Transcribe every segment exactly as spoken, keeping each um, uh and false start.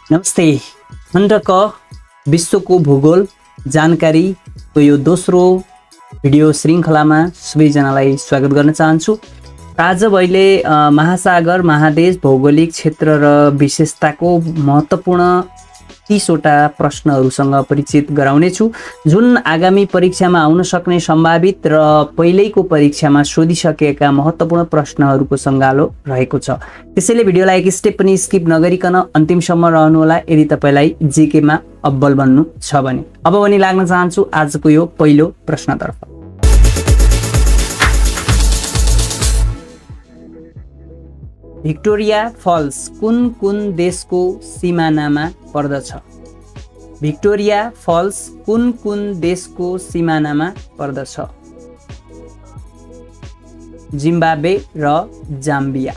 नमस्ते। खण्डक विश्वको भूगोल जानकारीको यो दोस्रो भिडियो श्रृङ्खलामा सबैजनालाई स्वागत गर्न चाहन्छु। आज मैले महासागर महादेश भौगोलिक क्षेत्र र विशेषताको महत्त्वपूर्ण तीसवटा प्रश्नहरूसँग परिचित गराउनेछु, जुन आगामी परीक्षामा आउन सक्ने सम्भावित र पहिलेको परीक्षामा सोधिसकेका महत्त्वपूर्ण प्रश्नहरूको सङ्गालो रहेको छ। त्यसैले भिडियोलाई एक स्टेप पनि स्किप नगरिकन अन्तिमसम्म रहनुहोला यदि तपाईलाई जीकेमा अब्बल बन्नु छ भने। अब पनि लाग्न चाहन्छु आजको यो पहिलो प्रश्नतर्फ। भिक्टोरिया फल्स कुन कुन देशको सिमानामा पर्दछ? भिक्टोरिया फल्स कुन कुन देशको सिमानामा पर्दछ? जिम्बाब्वे र जाम्बिया।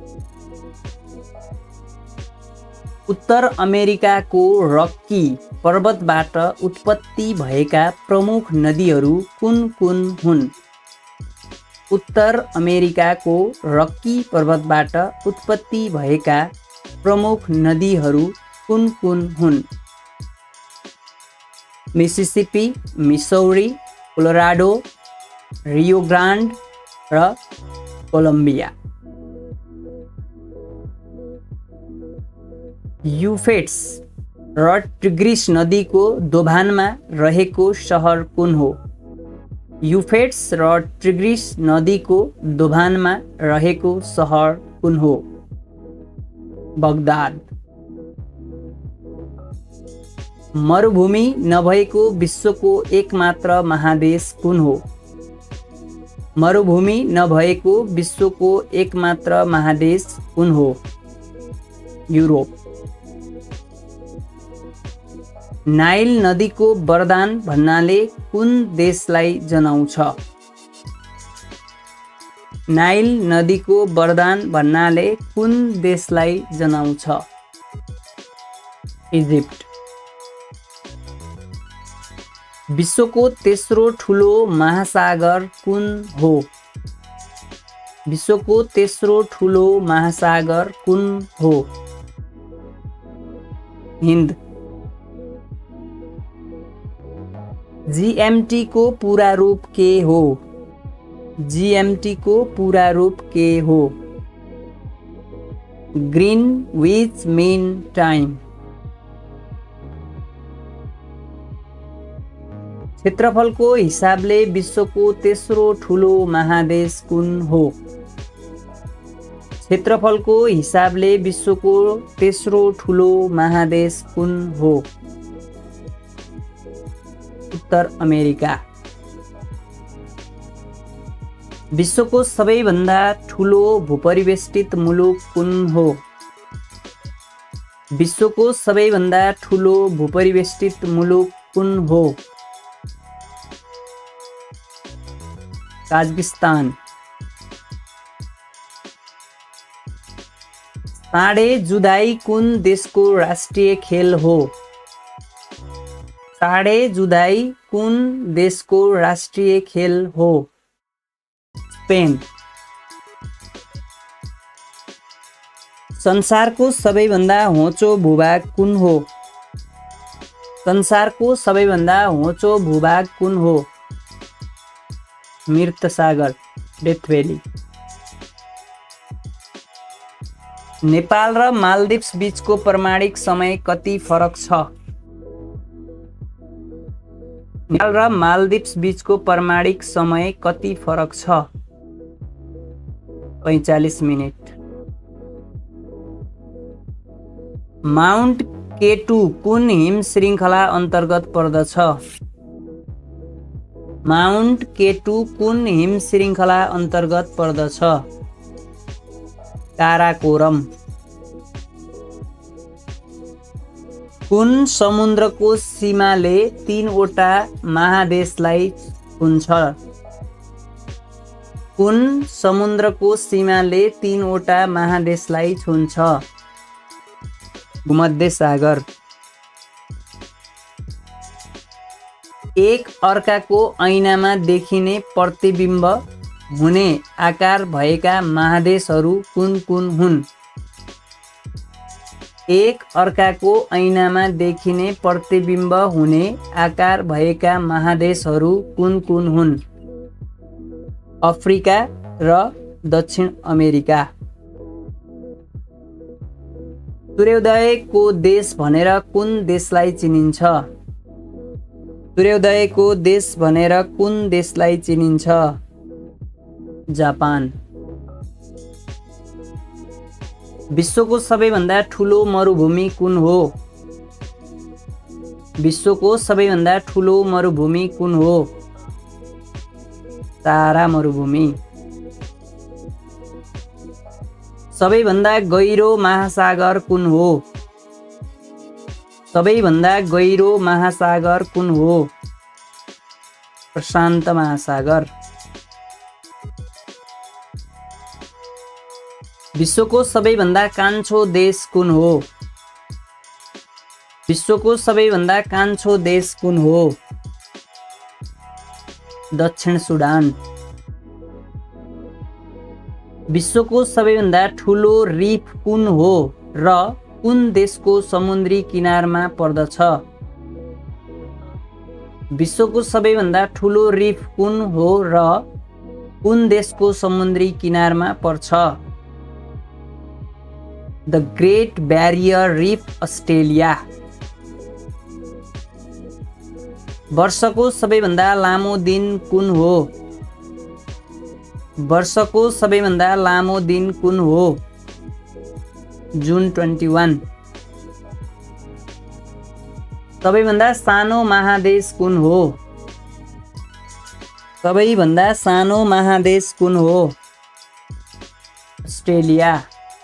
उत्तर अमेरिकाको रक्की पर्वतबाट उत्पत्ति भएका प्रमुख नदीहरू कुन कुन हुन्? उत्तर अमेरिकाको रक्की पर्वतबाट उत्पत्ति भएका प्रमुख नदीहरू कुन कुन हुन्? Mississippi, Missouri, Colorado, Rio Grande र कोलम्बिया। युफ्रेट्स र टिग्रिस नदीको दोभानमा रहेको सहर कुन हो? युफ्रेट्स र टिग्रिस नदीको दोभानमा रहेको सहर कुन हो? बगदाद। मरुभूमि नभएको विश्वको एकमात्र महादेश कुन हो? मरुभूमि नभएको विश्वको एकमात्र महादेश कुन हो? युरोप। नाइल नदीको वरदान भन्नाले कुन देशलाई जनाउँछ? नाइल नदीको वरदान भन्नाले कुन देशलाई जनाउँछ? इजिप्ट। विश्वको तेस्रो ठुलो महासागर कुन हो? विश्वको तेस्रो ठुलो महासागर कुन हो? हिन्द। जीएमटी को पूरा रूप के हो? जीएमटी को पूरा रूप के हो? ग्रीनविच मीन टाइम। क्षेत्रफलको हिसाबले विश्वको तेस्रो ठुलो महादेश कुन हो? क्षेत्रफलको हिसाबले विश्वको तेस्रो ठुलो महादेश कुन हो? उत्तर अमेरिका। विश्वको सबैभन्दा ठुलो भूपरिवेष्टित मुलुक कुन हो? विश्वको सबैभन्दा ठुलो भूपरिवेष्टित मुलुक कुन हो? काजाकिस्तान। साँडे जुधाइ कुन देशको राष्ट्रिय खेल हो? साँडे जुधाइ कुन देशको राष्ट्रिय खेल हो? स्पेन। संसारको सबैभन्दा होचो भूभाग कुन हो? संसारको सबैभन्दा होचो भूभाग कुन हो? मृत सागर, डेथ भ्याली। नेपाल र मालदिप्स बीचको प्रमाणिक समय कति फरक छ? नेपाल र मालदिप्स बीचको प्रमाणिक समय कति फरक छ? पैंतालीस मिनट। माउन्ट केटु कुन हिम श्रृङ्खला अन्तर्गत पर्दछ? माउन्ट केटु कुन हिम श्रृङ्खला अन्तर्गत पर्दछ? काराकोरम। कुन समुद्रको सीमाले तीनवटा महादेशलाई छुन्छ? कुन समुद्रको सीमाले तीनवटा महादेशलाई छुन्छ? भूमध्य सागर। एक अर्काको ऐनामा देखिने प्रतिबिम्ब हुने आकार भएका महादेशहरू कुन कुन हुन्? एक अर्काको ऐनामा देखिने प्रतिबिम्ब हुने आकार भएका महादेशहरू कुन कुन हुन्? अफ्रिका र दक्षिण अमेरिका। सूर्योदयको देश भनेर कुन देशलाई चिनिन्छ? सूर्योदयको देश भनेर कुन देशलाई चिनिन्छ? जापान। विश्वको सबैभन्दा ठुलो मरुभूमि कुन हो? विश्वको सबैभन्दा ठुलो मरुभूमि कुन हो? सहारा मरुभूमि। सबैभन्दा गहिरो महासागर कुन हो? सबैभन्दा गहिरो महासागर कुन हो? प्रशान्त महासागर। विश्वको सबैभन्दा कान्छो देश कुन हो? विश्वको सबैभन्दा कान्छो देश कुन हो? दक्षिण सुडान। विश्वको सबैभन्दा ठुलो रिफ कुन हो र कुन देशको समुद्री किनारमा पर्दछ? विश्वको सबैभन्दा ठुलो रिफ कुन हो र कुन देशको समुद्री किनारमा पर्छ? The Great Barrier Reef, Australia. वर्षको सबैभन्दा लामो दिन कुन हो? वर्षको सबैभन्दा लामो दिन कुन हो? जुन इक्कीस। सबैभन्दा सानो महादेश कुन हो? सबैभन्दा सानो महादेश कुन हो? अस्ट्रेलिया।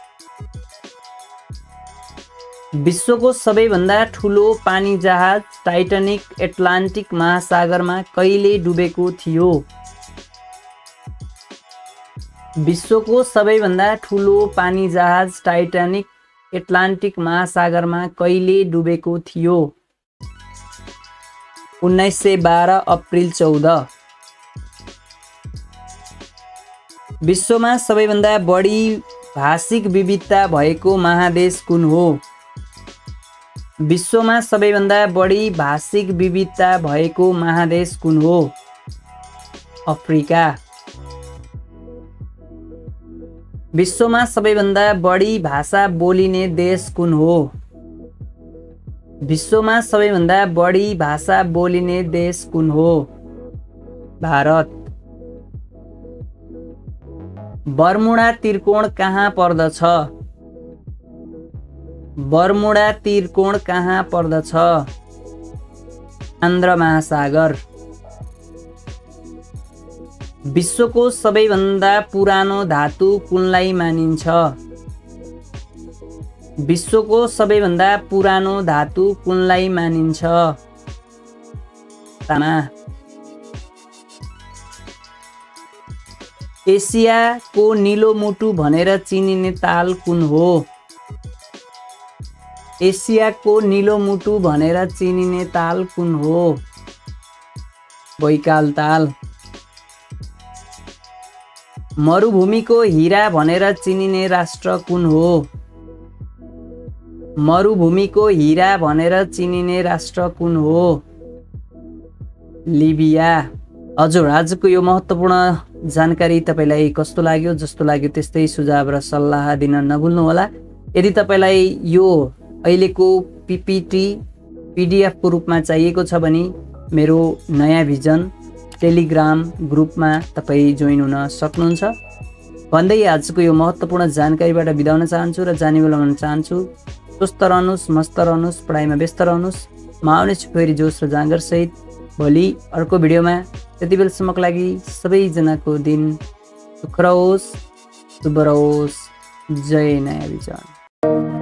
विश्वको सबैभन्दा ठुलो पानी जहाज टाइटानिक एटलान्टिक महासागरमा कहिले डुबेको थियो? विश्वको सबैभन्दा ठुलो पानी जहाज टाइटानिक एटलान्टिक महासागरमा कहिले डुबेको थियो? उन्नाइस सय बाह्र अप्रिल चौध। विश्वमा सबैभन्दा बढी भाषिक विविधता भएको महादेश कुन हो? विश्वमा सबैभन्दा बढी भाषिक विविधता भएको महादेश कुन हो? अफ्रिका। विश्वमा सबैभन्दा बढी भाषा बोलिने देश कुन हो? विश्वमा सबैभन्दा बढी भाषा बोलिने देश कुन हो? भारत। बर्मुडा त्रिकोण कहाँ पर्दछ? बर्मुडा त्रिकोण कहाँ पर्दछ? आन्ध्र महासागर। विश्वको सबैभन्दा पुरानो धातु कुनलाई मानिन्छ? विश्वको सबैभन्दा पुरानो धातु कुनलाई मानिन्छ? तामा। एसियाको निलो मुटु भनेर चिनिने ताल कुन हो? एसियाको निलो मुटु भनेर चिनिने ताल कुन हो? बैकाल ताल। मरुभूमिको हीरा भनेर चिनिने राष्ट्र कुन हो? मरुभूमिको हीरा भनेर चिनिने राष्ट्र कुन हो? लिबिया। हजुर, आजको यो महत्त्वपूर्ण जानकारी तपाईलाई कस्तो लाग्यो? जस्तो लाग्यो त्यस्तै सुझाव र सल्लाह दिन नभुल्नुहोला। यदि तपाईलाई यो अहिलेको पीपीटी पीडीएफ को रूपमा चाहिएको छ भने मेरो नयाँ भिजन टेलिग्राम ग्रुपमा तपाईँ जोइन हुन सक्नुहुन्छ। भन्दै आजको यो महत्त्वपूर्ण जानकारीबाट बिदा हुन चाहन्छु र जाने बेला भन्न चाहन्छु, स्वस्थ रहनुहोस्, मस्त रहनुहोस्, पढाइमा व्यस्त रहनुहोस्। म आउनेछु फेरि जोस र जाँगर सहित भोलि अर्को भिडियोमा। त्यति बेलासम्मको लागि सबैजनाको दिन सुख रहोस्, शुभ रहोस्। जय नयाँ भिजन।